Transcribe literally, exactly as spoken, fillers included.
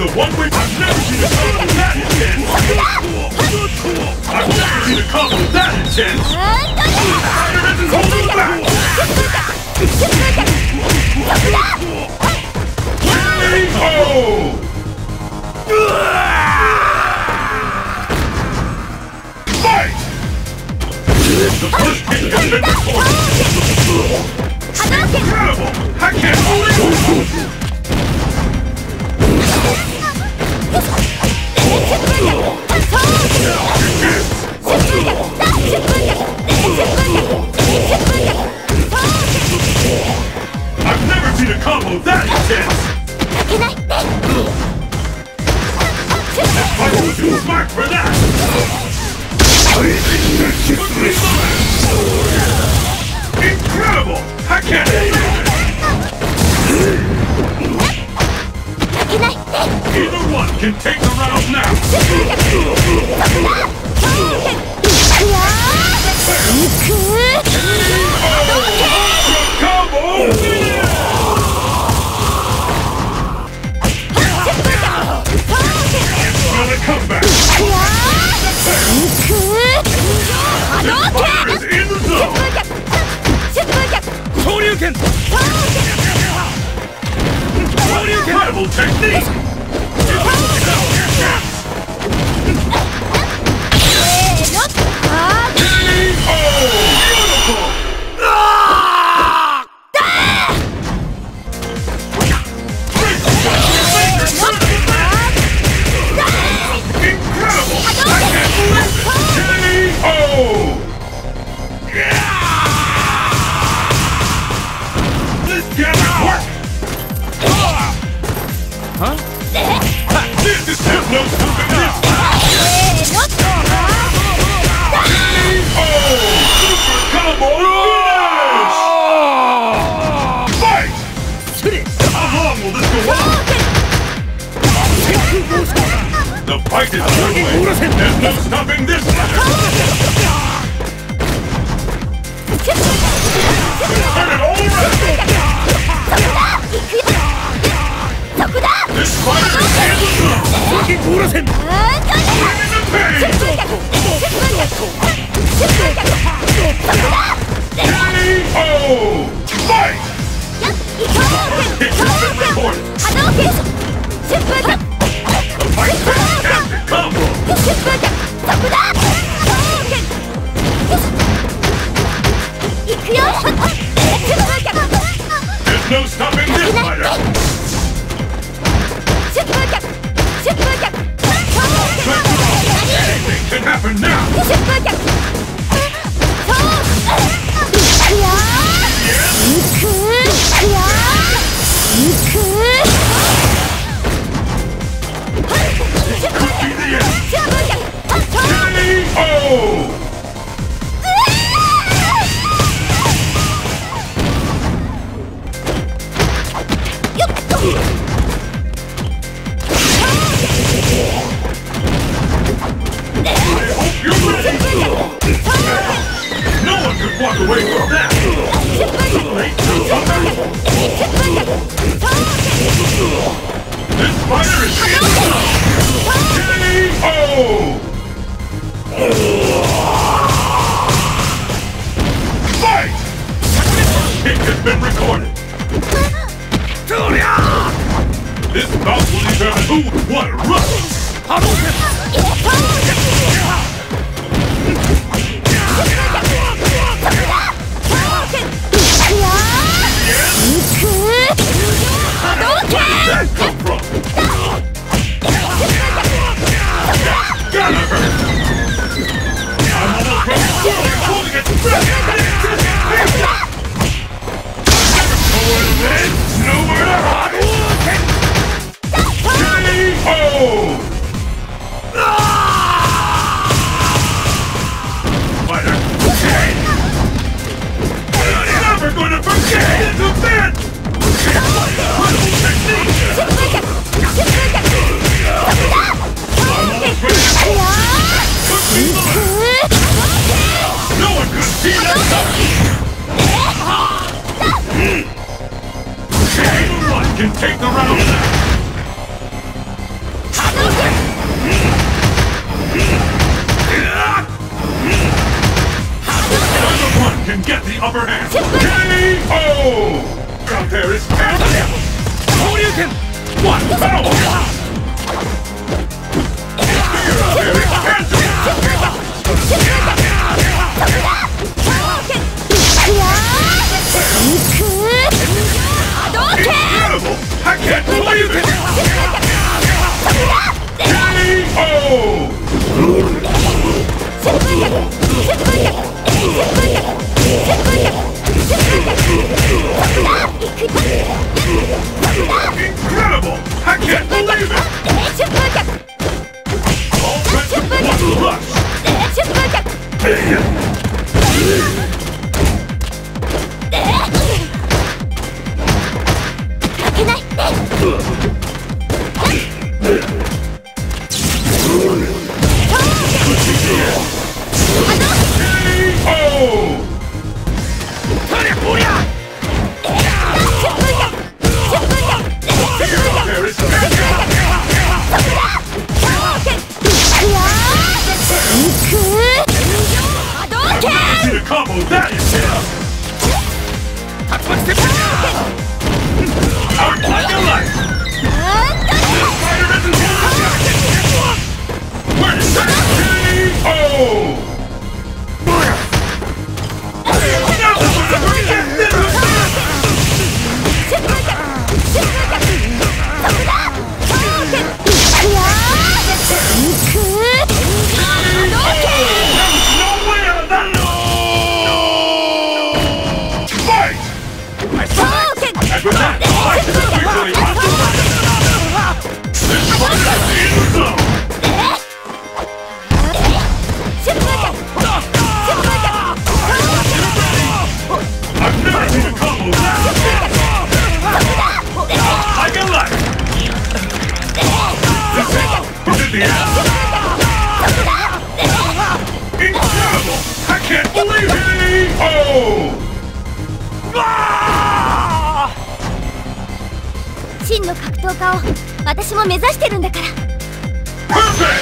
the one way. I've never seen a combo that intense. I've never seen a combo that intense. Spider isn't holding back. K O! Fight! The first hit has been recorded. Incredible! I can't believe it! I've never seen a combo that intense! This fight was too smart for that! Incredible! I can't believe it! Either one can take the round now! Combo! It's gonna come back! This fighter is in the zone! Shoryuken! Incredible technique! The fight is underway. There's no stopping this matter. Turn it all around. This fighter is in the zone. Bring in the pain. K O! Fight! First hit has been recorded. Fight fantastic combo! There's no stopping this fighter! Anything can happen now! K O! No one could walk away from that! Too late, this fighter is in the zone! K O! Fight! Hit has been recorded! This bout will determine who what a rush! Where did that come from? Gotta hurt! I'm almost ready to go! Holding it back! Nowhere to end! Nowhere to hide! K O! Fighter! Never gonna forget this event! Incredible technique! I'm almost ready to go! Put me alive! No one could see that coming! Either one can take the round now! has the upper hand. K O! Ground pair is cancelled. Shoryuken! One power! Ground pair is cancelled. Incredible! I can't believe it! K O! Incredible! I can't believe it! All red to one rush! Combo, that is him! Out like a light! Spider isn't here! Where is that? K O! Now this is a forget this! No way out of that! And with that, fight is officially this one is in the zone! I've never seen a combo that intense! Like a light! This hit is in the air! Incredible! I can't believe it! Oh! 真の格闘家を私も目指してるんだから。 Perfect!